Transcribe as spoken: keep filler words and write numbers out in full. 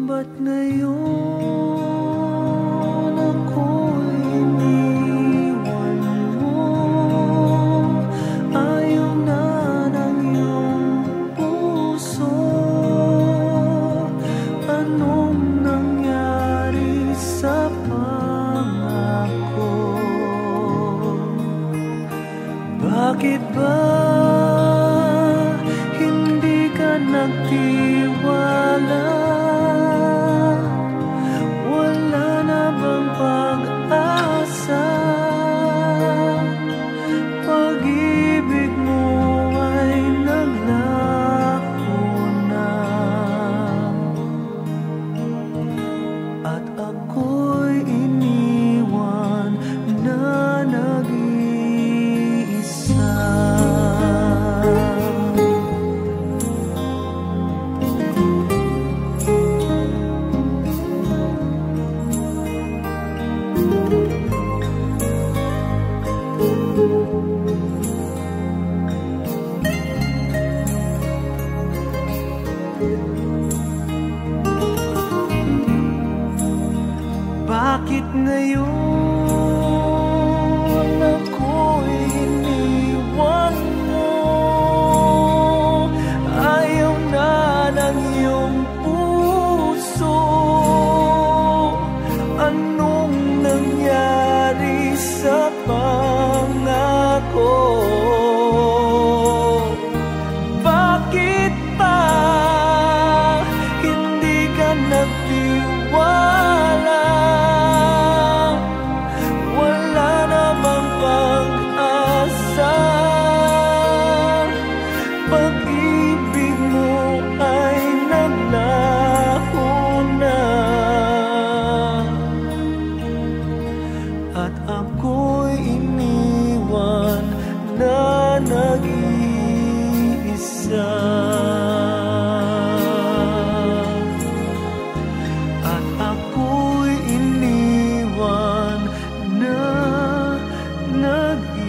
Ba't ngayon ako'y iniwan mo? Ayaw na ng iyong puso. Anong nangyari sa pangako? Bakit ba hindi ka nagtiwala? Wala na bang pag-asa? Pag-ibig mo ay naglako na, at ako'y iniwan na nag-iisa. Bakit ngayon ako'y iniwan mo? Ayaw na ng iyong puso. Anong nangyari sa pangako? Bakit pa hindi ka nagtiwala? Wala na bang pag-asa? Pag-ibig mo ay naglaho na, at ako'y iniwan na nag-iisa. At ako'y iniwan na nag-iisa.